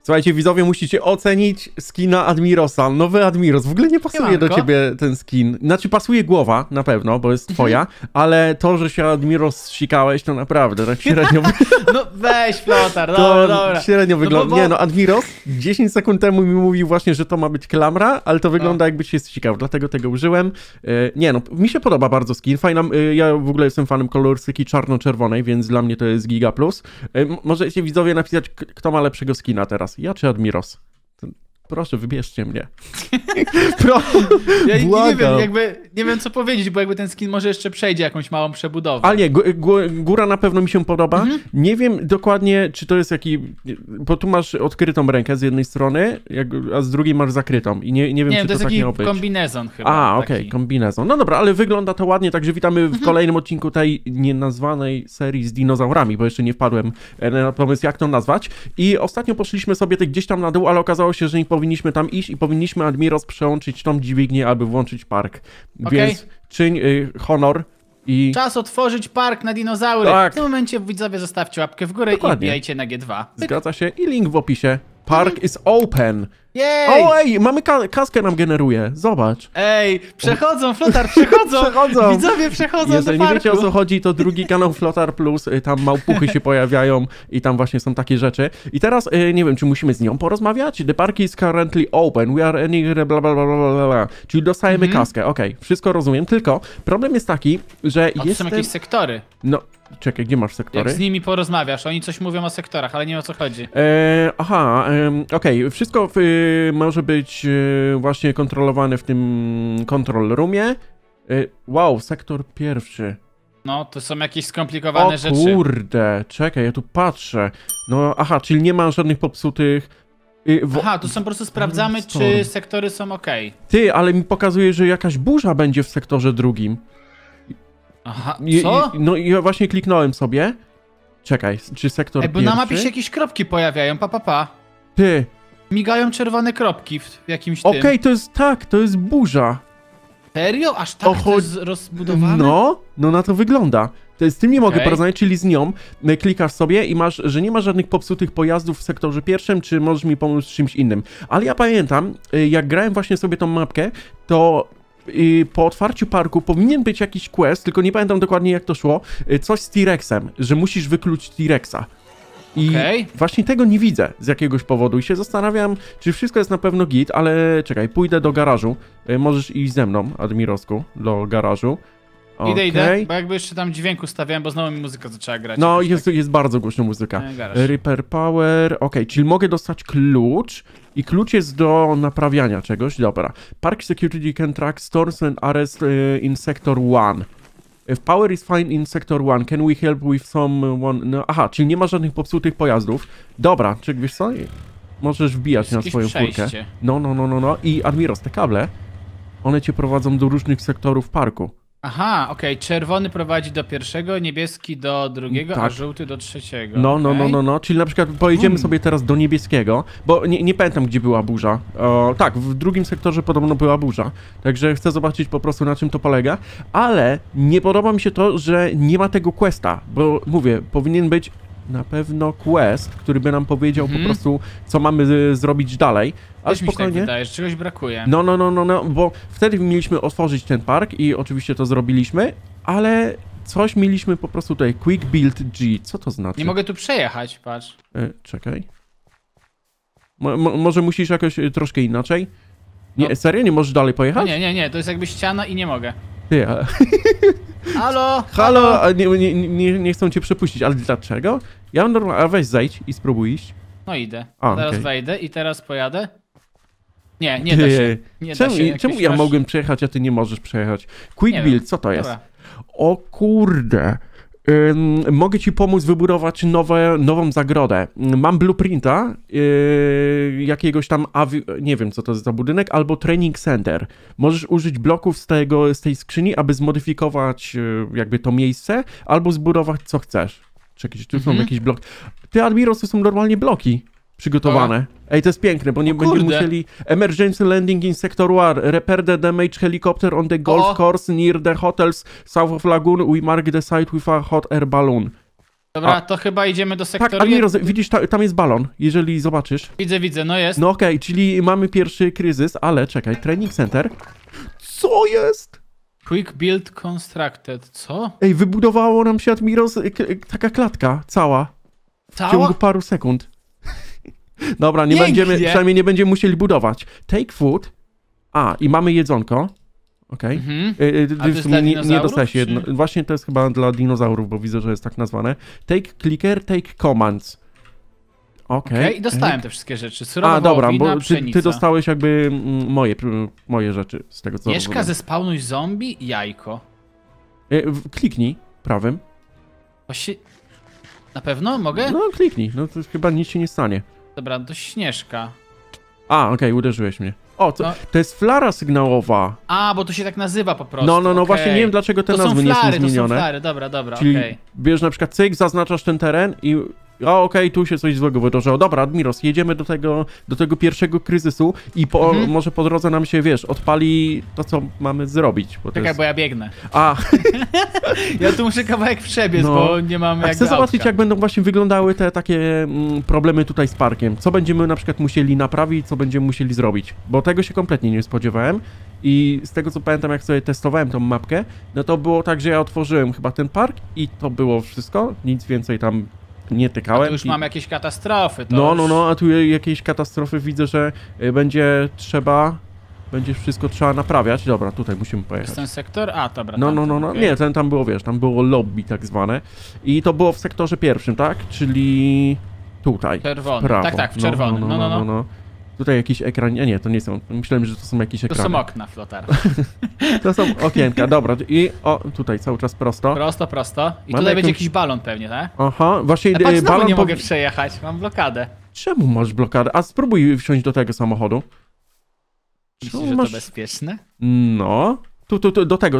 Słuchajcie, widzowie, musicie ocenić skina Admirosa. Nowy Admiros. W ogóle nie pasuje do ciebie ten skin. Znaczy, pasuje głowa, na pewno, bo jest twoja, ale to, że się Admiros sikałeś, to naprawdę tak średnio... No weź, Flotar, dobra. Średnio wygląda. Nie no, Admiros 10 sekund temu mi mówił właśnie, że to ma być klamra, ale to wygląda jakby się sikał, dlatego tego użyłem. Nie no, mi się podoba bardzo skin. Fajna, ja w ogóle jestem fanem kolorystyki czarno-czerwonej, więc dla mnie to jest giga plus. Możecie widzowie napisać, kto ma lepszego skina teraz. Ja czy Admiros? Proszę, wybierzcie mnie. Ja nie wiem co powiedzieć, bo jakby ten skin może jeszcze przejdzie jakąś małą przebudowę. Ale nie, góra na pewno mi się podoba. Nie wiem dokładnie, czy to jest bo tu masz odkrytą rękę z jednej strony, a z drugiej masz zakrytą. I nie wiem, czy to jest tak miało być. Kombinezon chyba. Okej, kombinezon. No dobra, ale wygląda to ładnie, także witamy w kolejnym odcinku tej nienazwanej serii z dinozaurami, bo jeszcze nie wpadłem na pomysł, jak to nazwać. I ostatnio poszliśmy sobie gdzieś tam na dół, ale okazało się, że nie powinniśmy tam iść i powinniśmy Admiros przełączyć tą dźwignię, aby włączyć park. Więc czyń honor i... Czas otworzyć park na dinozaury. Tak. W tym momencie widzowie zostawcie łapkę w górę i wbijajcie na G2. Zgadza się i link w opisie. Park is open. Jej! O ej, mamy kaskę nam generuje, zobacz. Ej, przechodzą, Flotar, przechodzą! Widzowie przechodzą. Jeżeli nie wiecie, o co chodzi, to drugi kanał Flotar Plus, tam małpuchy się pojawiają i tam właśnie są takie rzeczy. I teraz nie wiem, czy musimy z nią porozmawiać? The park is currently open, we are any bla bla bla bla bla. Czyli dostajemy kaskę, okej, wszystko rozumiem, tylko problem jest taki, że są jakieś sektory. No, czekaj, gdzie masz sektory? Jak z nimi porozmawiasz, oni coś mówią o sektorach, ale nie wiem, o co chodzi. Okej, wszystko może być właśnie kontrolowane w tym control roomie. Wow, sektor pierwszy. No, to są jakieś skomplikowane rzeczy. O kurde, czekaj, ja tu patrzę. No, czyli nie ma żadnych popsutych... tu są po prostu sprawdzamy, czy sektory są ok. Ty, ale mi pokazuje, że jakaś burza będzie w sektorze drugim. Co? No i ja właśnie kliknąłem sobie. Czekaj, czy sektor bo pierwszy? na mapie się jakieś kropki pojawiają, Ty. Migają czerwone kropki w jakimś tym. Okej, to jest burza. Serio? Aż tak to jest rozbudowane? No na to wygląda. Z tym nie mogę porozmawiać, czyli z nią klikasz sobie i masz, że nie ma żadnych popsutych pojazdów w sektorze pierwszym, czy możesz mi pomóc z czymś innym. Ale ja pamiętam, jak grałem właśnie sobie tą mapkę, to po otwarciu parku powinien być jakiś quest, tylko nie pamiętam dokładnie jak to szło, coś z T-Rexem, że musisz wykluć T-Rexa. I właśnie tego nie widzę z jakiegoś powodu i się zastanawiam, czy wszystko jest na pewno git, ale czekaj, pójdę do garażu. Możesz iść ze mną, Admirosku, do garażu. Idę, bo jakby jeszcze tam dźwięk ustawiałem, bo znowu mi muzyka zaczęła grać. No, jest bardzo głośna muzyka. Repair power, czyli mogę dostać klucz i klucz jest do naprawiania czegoś, dobra. Park security can track stores and arrest in sector 1. If power is fine in sector 1, can we help with someone... No, czyli nie ma żadnych popsutych pojazdów. Dobra, czy wiesz co? Możesz wbijać na swoją furkę. No. I Admiros, te kable, one cię prowadzą do różnych sektorów parku. Czerwony prowadzi do pierwszego, niebieski do drugiego, a żółty do trzeciego. No. Czyli na przykład pojedziemy sobie teraz do niebieskiego, bo nie pamiętam, gdzie była burza. W drugim sektorze podobno była burza, także chcę zobaczyć po prostu, na czym to polega, ale nie podoba mi się to, że nie ma tego questa, bo mówię, powinien być na pewno quest, który by nam powiedział po prostu, co mamy zrobić dalej. Ale spokojnie. Mi się tak wydaje, że czegoś brakuje. No, bo wtedy mieliśmy otworzyć ten park i oczywiście to zrobiliśmy, ale coś mieliśmy po prostu tutaj. Quick Build G. Co to znaczy? Nie mogę tu przejechać, patrz. Czekaj. Może musisz jakoś troszkę inaczej? Nie, serio? Nie możesz dalej pojechać? Nie, to jest jakby ściana i nie mogę. Ty, ale... Halo! Nie chcą cię przepuścić, ale dlaczego? Ja mam normalnie... A weź zejdź i spróbuj iść. No idę. Teraz wejdę i teraz pojadę. Nie da się. Czemu ja mogłem przejechać, a ty nie możesz przejechać? Quick Build, co to jest? O kurde. Mogę ci pomóc wybudować nową zagrodę. Mam blueprinta jakiegoś tam, nie wiem co to jest za budynek, albo training center. Możesz użyć bloków z tej skrzyni, aby zmodyfikować jakby to miejsce, albo zbudować co chcesz. Czekaj, tu są jakieś bloki. Ty, Admiros, to są normalnie bloki przygotowane. Ej, to jest piękne, bo nie będziemy musieli... Emergency landing in sector 1. Repair the damaged helicopter on the golf course near the hotels south of lagoon. We mark the site with a hot air balloon. Dobra, to chyba idziemy do sektoru. Tak, Admiros, widzisz, tam jest balon, jeżeli zobaczysz. Widzę, no jest. No okej, czyli mamy pierwszy kryzys, ale czekaj, training center. Co jest? Quick build constructed, co? Ej, wybudowało nam się, Admiros, taka klatka cała. W ciągu paru sekund. Dobra, przynajmniej nie będziemy musieli budować. Take food. I mamy jedzonko. Okej. W sumie nie dostałeś jedno. Właśnie to jest chyba dla dinozaurów, bo widzę, że jest tak nazwane. Take clicker, take commands. Okej, i dostałem te wszystkie rzeczy. Surowa dobra, wołowina, bo ty dostałeś jakby moje rzeczy z tego, co Mieszka ze spawnuj zombie, jajko. Kliknij prawym. Właśnie... Na pewno? Mogę? No, kliknij. No to chyba nic się nie stanie. Dobra, to Śnieżka. Okej, uderzyłeś mnie. To jest flara sygnałowa. Bo to się tak nazywa po prostu. No, właśnie nie wiem, dlaczego te nazwy nie są zmienione. To są flary, dobra, Czyli bierzesz na przykład cyk, zaznaczasz ten teren i okej, tu się coś złego wydarzyło. Dobra, Admiros, jedziemy do tego pierwszego kryzysu i może po drodze nam się, odpali to, co mamy zrobić. Bo ja biegnę. Ja tu muszę kawałek przebiec, bo nie mam jakby chcę zobaczyć, jak będą właśnie wyglądały te takie problemy tutaj z parkiem. Co będziemy na przykład musieli naprawić, co będziemy musieli zrobić. Bo tego się kompletnie nie spodziewałem. I z tego, co pamiętam, jak sobie testowałem tą mapkę, no to było tak, że ja otworzyłem chyba ten park i to było wszystko. Nic więcej tam nie tykałem. A tu już mam jakieś katastrofy. A tu jakieś katastrofy widzę, że będzie wszystko trzeba naprawiać. Dobra, tutaj musimy pojechać. Jest ten sektor? Dobra. Okay. Nie, tam było, tam było lobby tak zwane. I to było w sektorze pierwszym, tak? Czyli tutaj. Czerwony. Tak, w czerwonym. No. Tutaj jakiś ekran, nie, to nie są, myślałem, że to są jakieś ekrany. To są okna flotarne. To są okienka, dobra, i tutaj cały czas prosto. Prosto. I tutaj będzie jakiś balon pewnie, tak? Aha, właśnie balon nie mogę przejechać, mam blokadę. Czemu masz blokadę? A spróbuj wsiąść do tego samochodu. Myślisz, że to bezpieczne? No, tu, do tego.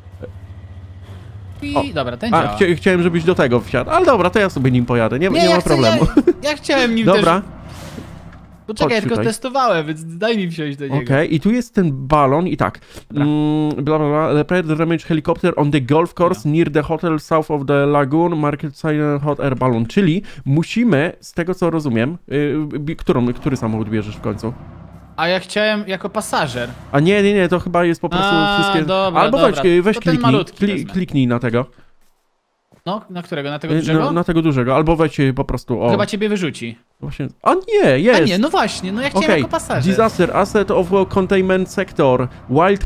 Dobra, ten działa. Chciałem, żebyś do tego wsiadł, ale dobra, to ja sobie nim pojadę, nie ma problemu. Ja chciałem nim Dobra. Poczekaj, tylko testowałem, więc daj mi wsiąść do niego. Okej, i tu jest ten balon i tak. Repair the damaged helicopter on the golf course near the hotel south of the lagoon, market sign hot air balloon. Czyli musimy, z tego co rozumiem, który samochód bierzesz w końcu? A ja chciałem jako pasażer. A nie, to chyba jest po prostu wszystkie... Dobra, Albo weź kliknij na tego. No, na którego? Na tego dużego? Na tego dużego, albo weź po prostu... Chyba ciebie wyrzuci. Właśnie... nie, jest! A nie, no właśnie, ja chciałem jako pasażer. Disaster, asset of containment sector, wild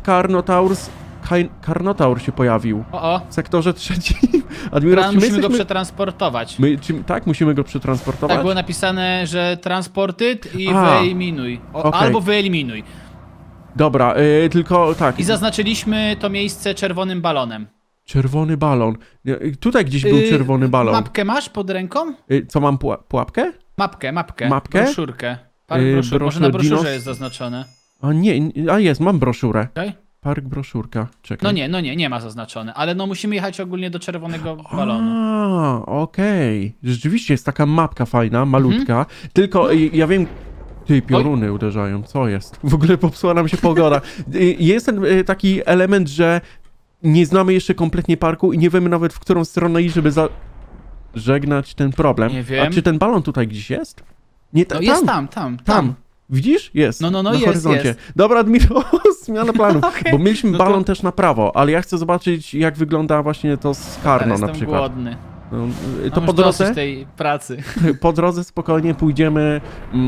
Carnotaur się pojawił. W sektorze trzecim. Admiros, musimy go przetransportować. Musimy go przetransportować? Tak było napisane, że transported i wyeliminuj. Albo wyeliminuj. Dobra, tylko tak. I zaznaczyliśmy to miejsce czerwonym balonem. Czerwony balon. Tutaj gdzieś był czerwony balon. Mapkę masz pod ręką? Co mam, pułapkę? Mapkę? Broszurkę? Park broszur. Może na broszurze jest zaznaczone. Jest, mam broszurę. Okay. Park broszurka, czekaj. Nie ma zaznaczone, ale musimy jechać ogólnie do czerwonego balonu. Okej. Rzeczywiście jest taka mapka fajna, malutka, tylko ja wiem... Pioruny uderzają, co jest? W ogóle popsuła nam się pogoda. Jest ten taki element, że nie znamy jeszcze kompletnie parku i nie wiemy nawet, w którą stronę iść, żeby żegnać ten problem. Nie wiem. A czy ten balon tutaj gdzieś jest? Nie, jest tam. Widzisz? Jest. Na jest, horyzoncie. Jest. Dobra, Admiro, zmiana planów. Bo mieliśmy balon też na prawo, ale ja chcę zobaczyć, jak wygląda właśnie to z Carno na przykład. Jestem głodny. To po drodze tej pracy. Po drodze spokojnie pójdziemy.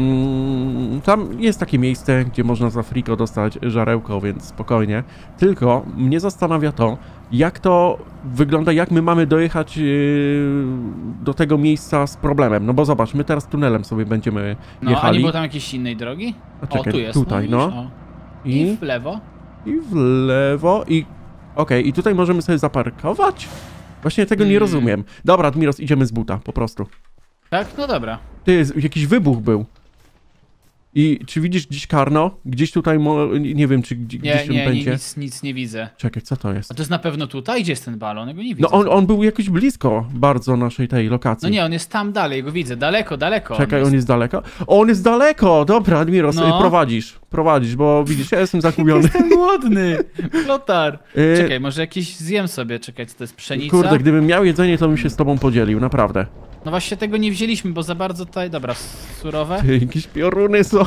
Tam jest takie miejsce, gdzie można za friko dostać żarełko, więc spokojnie. Tylko mnie zastanawia to, jak to wygląda, jak my mamy dojechać do tego miejsca z problemem. No bo zobacz, my teraz tunelem sobie będziemy jechali. A nie było tam jakiejś innej drogi? Czekaj, tu jest. Tutaj, I w lewo. Okej, i tutaj możemy sobie zaparkować? Właśnie tego nie rozumiem. Dobra, Admiros, idziemy z buta, po prostu. Tak? No dobra. Jakiś wybuch był. I czy widzisz gdzieś Karno? Gdzieś tutaj, nie wiem, czy gdzieś on będzie. Nic nie widzę. Czekaj, co to jest? A to jest na pewno tutaj? Gdzie jest ten balon? Ja go nie widzę. No on był jakoś blisko bardzo naszej tej lokacji. No nie, on jest tam dalej, go widzę. Daleko. Czekaj, on jest daleko? On jest daleko! Dobra, Admiros, prowadzisz, bo widzisz, ja jestem zagubiony. Jestem głodny! Flotar! Czekaj, może jakiś zjem sobie. Czekaj, co to jest pszenica? Kurde, gdybym miał jedzenie, to bym się z tobą podzielił, naprawdę. No właśnie tego nie wzięliśmy, bo za bardzo tutaj... Dobra, surowe. Ty, jakieś pioruny są.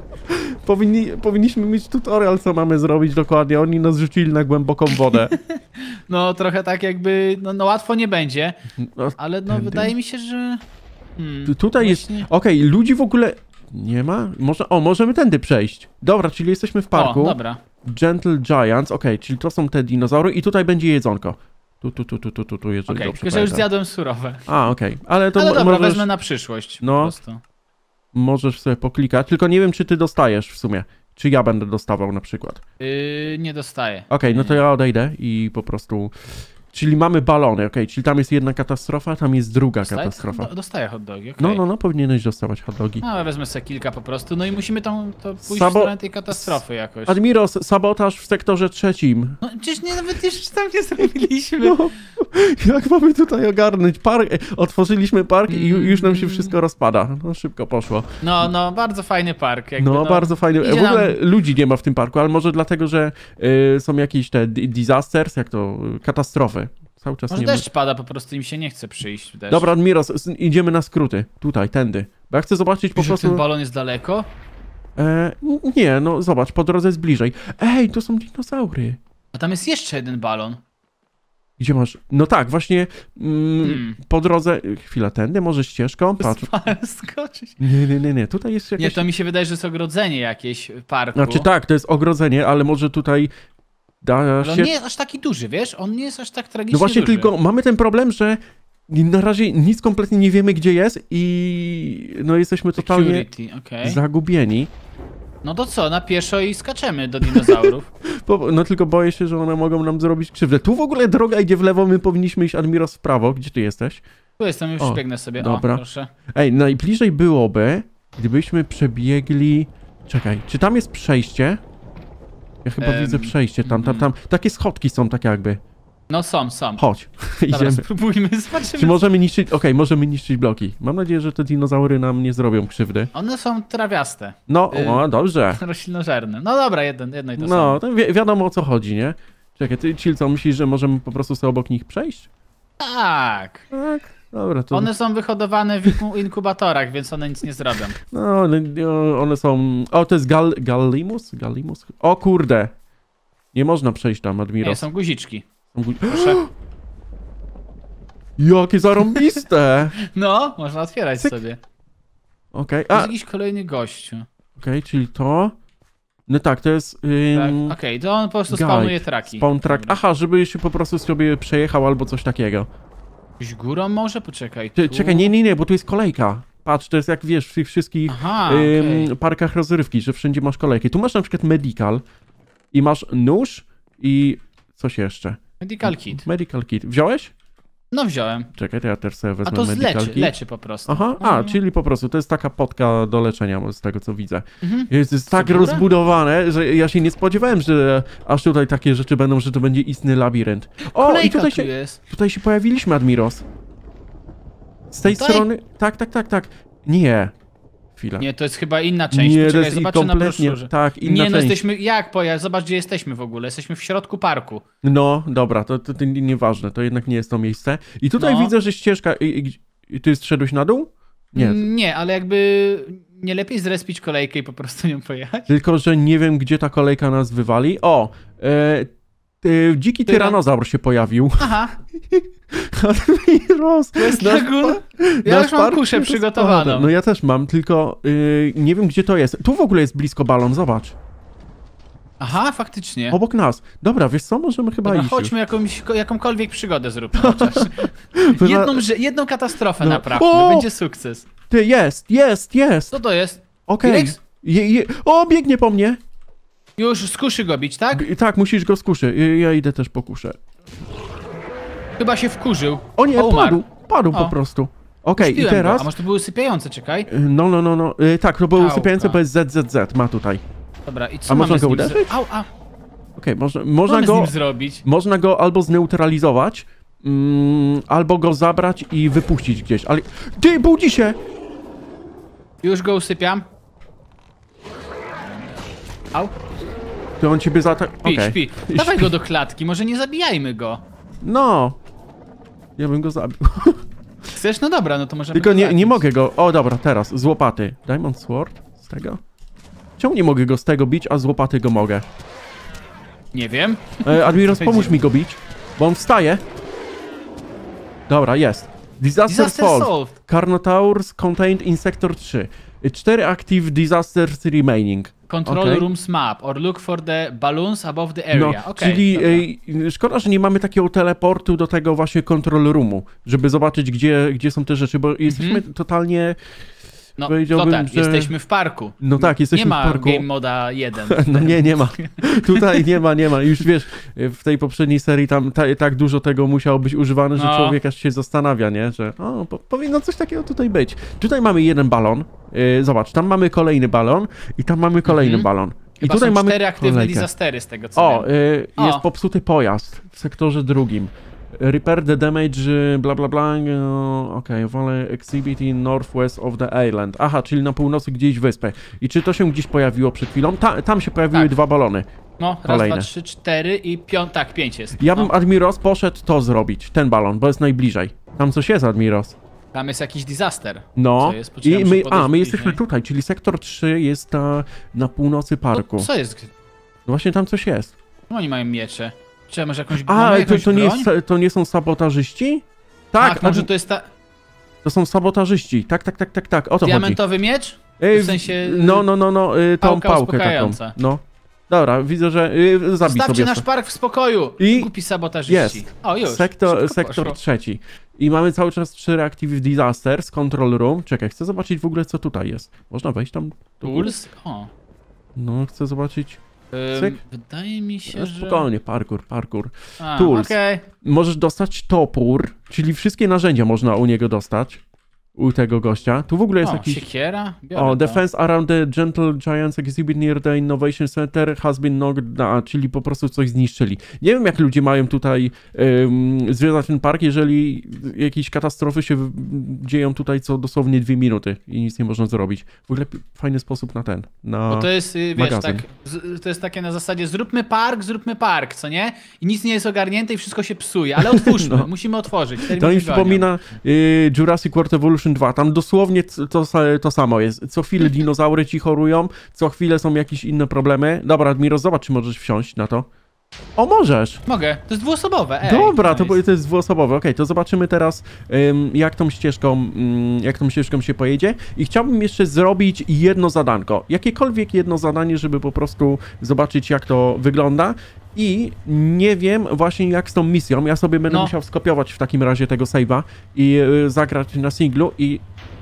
Powinniśmy mieć tutorial, co mamy zrobić dokładnie. Oni nas rzucili na głęboką wodę. No trochę tak jakby... No łatwo nie będzie, No, ale no wydaje mi się, że... Tutaj właśnie... jest... Okej, ludzi w ogóle... Nie ma? Możemy tędy przejść. Dobra, czyli jesteśmy w parku. O, dobra. Gentle Giants, czyli to są te dinozaury i tutaj będzie jedzonko. Tu, jeżeli Okej, dobrze tylko że już pamiętam. zjadłem surowe. Ale to Ale dobra, możesz, wezmę na przyszłość po No. prostu. możesz sobie poklikać, tylko nie wiem, czy ty dostajesz w sumie. Czy ja będę dostawał na przykład. Nie dostaję. No to ja odejdę i po prostu... Czyli mamy balony, czyli tam jest jedna katastrofa, tam jest druga katastrofa. Dostaję hot dogi, okej. No, powinieneś dostawać hot dogi. No, ale wezmę sobie kilka po prostu, no i musimy to pójść w Sabo- stronę tej katastrofy jakoś. Admiros, sabotaż w sektorze 3. No przecież nawet jeszcze tam nie zrobiliśmy. No, jak mamy tutaj ogarnąć park? Otworzyliśmy park i już nam się wszystko rozpada. No, szybko poszło. No, bardzo fajny park. Jakby, Bardzo fajnie. W idzie ogóle ludzi nie ma w tym parku, ale może dlatego, że są jakieś te disasters, jak to, katastrofy. Cały czas Może nie ma. deszcz pada, po prostu im się nie chce przyjść. Deszcz. Dobra, Admiros, idziemy na skróty. Tutaj, tędy. Bo ja chcę zobaczyć po Wiesz, prostu... ten balon jest daleko? Nie, no zobacz, po drodze jest bliżej. Ej, to są dinozaury. A tam jest jeszcze jeden balon. Gdzie masz? No tak, właśnie po drodze... Chwila, tędy, może ścieżką? Patrz. Skoczyć. Nie, tutaj jest jakieś... Nie, to mi się wydaje, że jest ogrodzenie jakieś w parku. Znaczy tak, to jest ogrodzenie, ale może tutaj da Ale się... on nie jest aż taki duży, wiesz? On nie jest aż tak tragicznie No właśnie, duży. tylko mamy ten problem, że na razie nic kompletnie nie wiemy, gdzie jest i no jesteśmy totalnie Security, okej. zagubieni. No to co, na pieszo i skaczemy do dinozaurów. No tylko boję się, że one mogą nam zrobić krzywdę. Tu w ogóle droga idzie w lewo, my powinniśmy iść, Admiros, w prawo. Gdzie ty jesteś? Tu jestem, już biegnę sobie. Dobra. O, proszę. Ej, najbliżej byłoby, gdybyśmy przebiegli... Czekaj, czy tam jest przejście? Ja chyba widzę przejście tam. Takie schodki są, tak jakby. No są. Chodź, Dobra, idziemy. spróbujmy, zobaczymy. Czy możemy niszczyć... możemy niszczyć bloki. Mam nadzieję, że te dinozaury nam nie zrobią krzywdy. One są trawiaste. No, dobrze. Roślinożerne. No dobra, jedno i to No, samo. to wiadomo o co chodzi, nie? Czekaj, ty, Chill, co myślisz, że możemy po prostu sobie obok nich przejść? Tak. Tak, dobra, to... One są wyhodowane w inkubatorach, więc one nic nie zrobią. No, one są... O, to jest Gallimus? Gallimus? O kurde. Nie można przejść tam, Admiros. Nie, są guziczki. Proszę. Proszę. Jakie zarąbiste! No, można otwierać Cyk. sobie. Okej, To jest jakiś kolejny gościu. czyli to... No tak, to jest... Tak, okej, to on po prostu guide. spawnuje traki. Spawn track. Dobra. Aha, żeby się po prostu sobie przejechał albo coś takiego. Jakąś górą może? Poczekaj. Czekaj, nie, bo tu jest kolejka. Patrz, to jest jak wiesz, w tych wszystkich Aha, okej. parkach rozrywki, że wszędzie masz kolejki. Tu masz na przykład medical i masz nóż i coś jeszcze. Medical kit. Medical kit. Wziąłeś? No wziąłem. Czekaj, to ja też sobie A wezmę to medical kit. leczy po prostu. Aha, czyli po prostu to jest taka potka do leczenia, z tego co widzę. Jest tak Dobra. rozbudowane, że ja się nie spodziewałem, że aż tutaj takie rzeczy będą, że to będzie istny labirynt. O, Kolejka i tutaj tu się, jest. tutaj się pojawiliśmy, Admiros. Z tej Tutaj? strony... Tak. Nie. Chwila. Nie, to jest chyba inna część. Nie, to Poczekaj, jest zobaczę na kompletnie... broszurze. Tak, inna Nie, no część. jesteśmy... Jak pojazd? Zobacz, gdzie jesteśmy w ogóle. Jesteśmy w środku parku. No, dobra, to nieważne, to jednak nie jest to miejsce. I tutaj No. widzę, że ścieżka... I ty zszedłeś na dół? Nie. Nie, ale jakby... Nie lepiej zrespić kolejkę i po prostu nią pojechać? Tylko, że nie wiem, gdzie ta kolejka nas wywali. O! Dziki tyranozaur się pojawił. Aha, Admiros! to jest lagun. Ja nasz już mam park kuszę się przygotowaną. rozpada. No ja też mam, tylko nie wiem, gdzie to jest. Tu w ogóle jest blisko balon, zobacz. Aha, faktycznie. Obok nas. Dobra, wiesz co, możemy chyba Dobra, iść chodźmy jakąkolwiek przygodę zróbmy chociaż. Jedną katastrofę No. naprawmy, O! będzie sukces. Ty, jest! Co to jest? Okej. T-Rex? O, biegnie po mnie. Już z kuszy go bić, tak? Tak, musisz go skuszy. Ja idę też po kuszę. Chyba się wkurzył. O nie, umarł. padł O. po prostu. Okej, i teraz... A może to były usypiające, czekaj? No. Tak, to były usypiające, bo jest ZZZ, ma tutaj. Dobra, i co A można mamy go z nim uderzyć? Okej, można z go... nim zrobić? Można go albo zneutralizować, albo go zabrać i wypuścić gdzieś, ale... Ty, budzi się! Już go usypiam. Au. To on ciebie zaatakuje. Śpi. Dawaj go do klatki, może nie zabijajmy go. No. Ja bym go zabił. Chcesz? No dobra, no to możemy Tylko go nie mogę go... O, dobra, teraz, z łopaty. Diamond Sword? Z tego? Czemu nie mogę go z tego bić, a z łopaty go mogę? Nie wiem. Admiros, pomóż mi go bić, bo on wstaje. Dobra, jest. Disaster solved. Carnotaurs contained in sector 3. 4 active disasters remaining. Control rooms map or look for the balloons above the area. No, czyli szkoda, że nie mamy takiego teleportu do tego właśnie control roomu, żeby zobaczyć, gdzie są te rzeczy, bo jesteśmy totalnie... No, Flotar, że... jesteśmy w parku. No tak, jesteśmy w parku. Nie ma Game Moda 1. No nie ma. Tutaj nie ma. Już wiesz, w tej poprzedniej serii tam tak dużo tego musiało być używane, że człowiek aż się zastanawia, nie? Że powinno coś takiego tutaj być. Tutaj mamy jeden balon. Zobacz, tam mamy kolejny balon i tam mamy kolejny balon. Chyba I tutaj są mamy 4 aktywne disastery z tego co wiem. Jest popsuty pojazd w sektorze drugim. Repair the damage, bla bla bla, okej, wolę exhibit in northwest of the island. Aha, czyli na północy gdzieś wyspę. I czy to się gdzieś pojawiło przed chwilą? Tam się pojawiły 2 balony. No, raz, 2, 3, 4 i 5, tak, 5 jest. Ja bym, Admiros, poszedł to zrobić, ten balon, bo jest najbliżej. Tam coś jest, Admiros. Tam jest jakiś disaster. No, i my jesteśmy tutaj, czyli sektor 3 jest na północy parku. Co jest? No właśnie tam coś jest. No oni mają miecze. Czy masz jakąś to nie są sabotażyści? Tak, może to jest ta... To są sabotażyści, tak, o to Diamentowy miecz? W sensie... Tą pałkę taką. No. Dobra, widzę, że zabij sobie nasz park w spokoju! I głupi sabotażyści. Jest. O, już. Sektor 3. I mamy cały czas 3 Reactive Disasters, Control Room. Czekaj, chcę zobaczyć w ogóle, co tutaj jest. Można wejść tam? Tools? O. No, chcę zobaczyć... Wydaje mi się, że... Spokojnie, parkour. Tools. Możesz dostać topór, czyli wszystkie narzędzia można u niego dostać. U tego gościa. Tu w ogóle jest jakiś... siekiera? Defense around the Gentle Giants exhibit near the Innovation Center has been knocked down, czyli po prostu coś zniszczyli. Nie wiem, jak ludzie mają tutaj zwiedzać ten park, jeżeli jakieś katastrofy się dzieją tutaj co dosłownie 2 minuty i nic nie można zrobić. W ogóle fajny sposób na Bo to jest, wiesz, to jest takie na zasadzie zróbmy park, co nie? I nic nie jest ogarnięte i wszystko się psuje, ale otwórzmy, musimy otworzyć. To mi przypomina Jurassic World Evolution 2, tam dosłownie to samo jest. Co chwilę dinozaury ci chorują, co chwilę są jakieś inne problemy. Dobra, Admiro, zobacz, czy możesz wsiąść na to. O, możesz! Mogę, to jest dwuosobowe, Dobra, to jest dwuosobowe. Okej, to zobaczymy teraz, jak tą ścieżką się pojedzie. I chciałbym jeszcze zrobić jedno zadanko. Jakiekolwiek jedno zadanie, żeby po prostu zobaczyć, jak to wygląda. I nie wiem właśnie, jak z tą misją. Ja sobie będę musiał skopiować w takim razie tego save'a i zagrać na singlu i...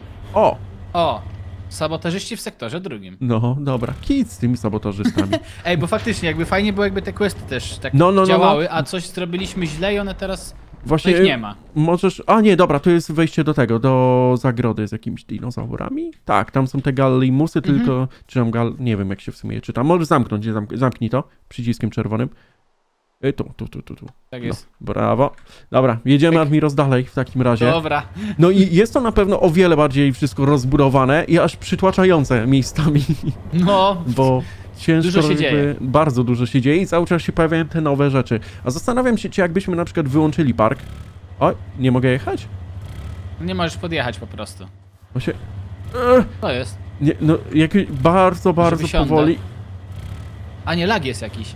O! Sabotażyści w sektorze drugim. No, dobra. Kit z tymi sabotażystami. Ej, bo faktycznie, jakby fajnie było, jakby te questy też tak działały, a coś zrobiliśmy źle i one teraz... Właśnie ich nie ma. Możesz... A nie, dobra, to jest wejście do tego, do zagrody z jakimiś dinozaurami. Tak, tam są te gallimusy, tylko... Czy tam nie wiem, jak się w sumie je czyta. Możesz zamknąć, zamknij to przyciskiem czerwonym. Tu. Tak jest. Brawo. Dobra, jedziemy, Admiros, dalej w takim razie. Dobra. No i jest to na pewno o wiele bardziej wszystko rozbudowane i aż przytłaczające miejscami. No. Bo ciężko, dużo się dzieje. Bardzo dużo się dzieje i cały czas się pojawiają te nowe rzeczy. A zastanawiam się, czy jakbyśmy na przykład wyłączyli park... O, nie mogę jechać? Nie możesz podjechać po prostu. Właśnie... To jest. Nie, no, bardzo powoli... A nie, lag jest jakiś.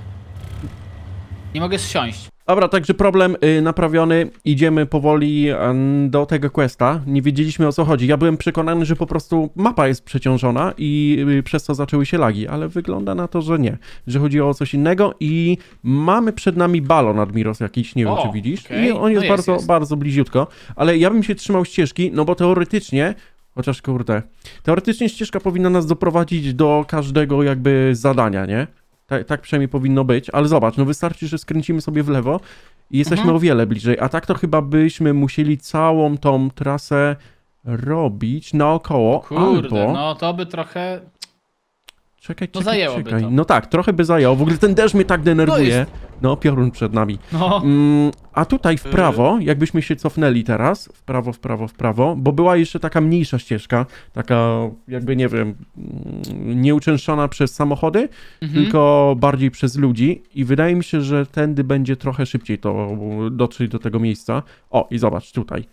Nie mogę zsiąść. Dobra, także problem naprawiony. Idziemy powoli do tego questa. Nie wiedzieliśmy, o co chodzi. Ja byłem przekonany, że po prostu mapa jest przeciążona i przez to zaczęły się lagi, ale wygląda na to, że nie. Że chodzi o coś innego i mamy przed nami balon, Admiros, jakiś, nie wiem, czy widzisz. I on jest bardzo bliziutko, ale ja bym się trzymał ścieżki, no bo teoretycznie, chociaż kurde, teoretycznie ścieżka powinna nas doprowadzić do każdego jakby zadania, nie? Tak przynajmniej powinno być, ale zobacz, no wystarczy, że skręcimy sobie w lewo i jesteśmy o wiele bliżej, a tak to chyba byśmy musieli całą tą trasę robić naokoło, Kurde, albo... no to by trochę... Czekaj, No zajęłoby to. No tak, trochę by zajęło. W ogóle ten deszcz mnie tak denerwuje. No, piorun przed nami. No. A tutaj w prawo, jakbyśmy się cofnęli teraz, w prawo, bo była jeszcze taka mniejsza ścieżka, taka jakby, nie wiem, nieuczęszczona przez samochody, tylko bardziej przez ludzi i wydaje mi się, że tędy będzie trochę szybciej to dotrzeć do tego miejsca. O, i zobacz, tutaj.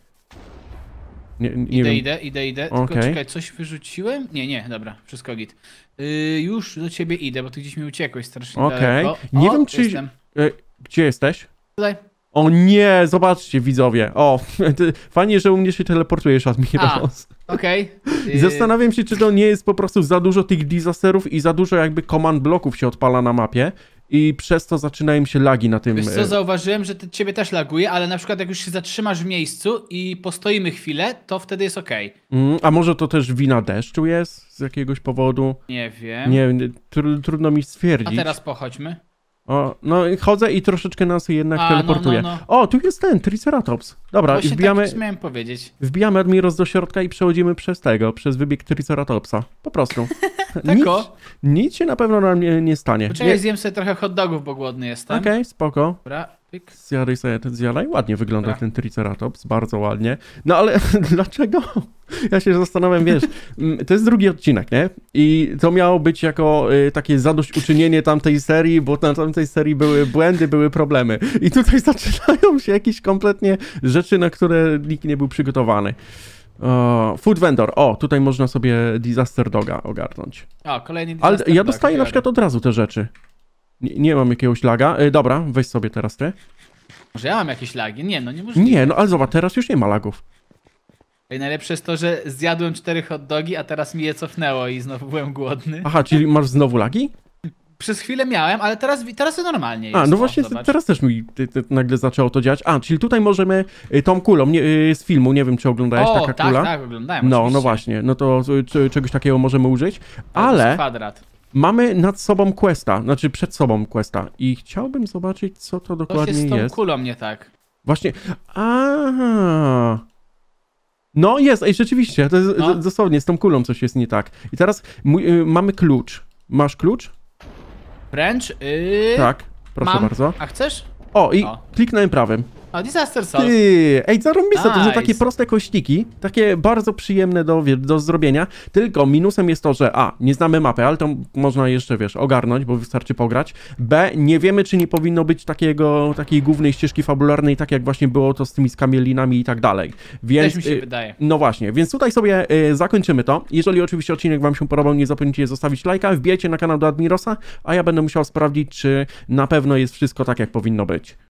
Idę. Tylko czekaj, coś wyrzuciłem? Nie, dobra, wszystko git. Już do ciebie idę, bo ty gdzieś mi uciekłeś strasznie daleko. Nie wiem, czy... Jestem. Gdzie jesteś? Tutaj. O nie, zobaczcie widzowie. O, fajnie, że u mnie się teleportujesz, Admiros. Okej. Zastanawiam się, czy to nie jest po prostu za dużo tych disasterów i za dużo jakby command bloków się odpala na mapie i przez to zaczynają się lagi na tym. Wiesz co, zauważyłem, że ciebie też laguje, ale na przykład jak już się zatrzymasz w miejscu i postoimy chwilę, to wtedy jest okej. A może to też wina deszczu jest z jakiegoś powodu? Nie wiem. Nie, trudno mi stwierdzić. A teraz pochodźmy. O, no chodzę i troszeczkę nas jednak teleportuje. No. O, tu jest ten Triceratops. Dobra, właśnie wbijamy. Tak miałem powiedzieć. Wbijamy Admiros do środka i przechodzimy przez wybieg Triceratopsa. Po prostu. Nic się na pewno nam nie stanie. Poczekaj, zjem sobie trochę hot dogów, bo głodny jestem. Okej, spoko. Dobra, pyk. Zjadaj sobie ten zjadaj. Ładnie wygląda ten Triceratops, bardzo ładnie. No ale dlaczego? Ja się zastanawiam, wiesz, to jest drugi odcinek, nie? I to miało być jako takie zadośćuczynienie tamtej serii, bo na tamtej serii były błędy, były problemy. I tutaj zaczynają się jakieś kompletnie rzeczy, na które nikt nie był przygotowany. Food vendor. O, tutaj można sobie disaster doga ogarnąć. O, kolejny disaster ale ja dostaję na przykład od razu te rzeczy. Nie mam jakiegoś laga. Dobra, weź sobie teraz ty. Może ja mam jakieś lagi? Nie, no nie możliwe. Nie, no ale zobacz, teraz już nie ma lagów. I najlepsze jest to, że zjadłem 4 hot dogi, a teraz mi je cofnęło i znowu byłem głodny. Aha, czyli masz znowu lagi? Przez chwilę miałem, ale teraz normalnie jest. No właśnie, teraz też mi nagle zaczęło to działać. Czyli tutaj możemy tą kulą z filmu, nie wiem czy oglądałeś, taka kula. Tak, oglądałem. No właśnie, no to czegoś takiego możemy użyć, ale kwadrat. mamy nad sobą questa, znaczy przed sobą questa i chciałbym zobaczyć, co to dokładnie jest. To jest z tą kulą nie tak. Właśnie, no jest, rzeczywiście, to jest dosłownie, z tą kulą coś jest nie tak. I teraz mamy klucz. Masz klucz? Wręcz? Tak, proszę bardzo. A chcesz? I kliknąłem prawym. Disaster Solve. Zarąbiste, to są takie proste kościki, takie bardzo przyjemne do zrobienia, tylko minusem jest to, że nie znamy mapy, ale to można jeszcze, ogarnąć, bo wystarczy pograć. B, nie wiemy, czy nie powinno być takiej głównej ścieżki fabularnej, tak jak właśnie było to z tymi skamielinami i tak dalej. Więc, też mi się wydaje. No właśnie, więc tutaj sobie zakończymy to. Jeżeli oczywiście odcinek wam się podobał, nie zapomnijcie zostawić lajka, wbijajcie na kanał do Admirosa, a ja będę musiał sprawdzić, czy na pewno jest wszystko tak, jak powinno być.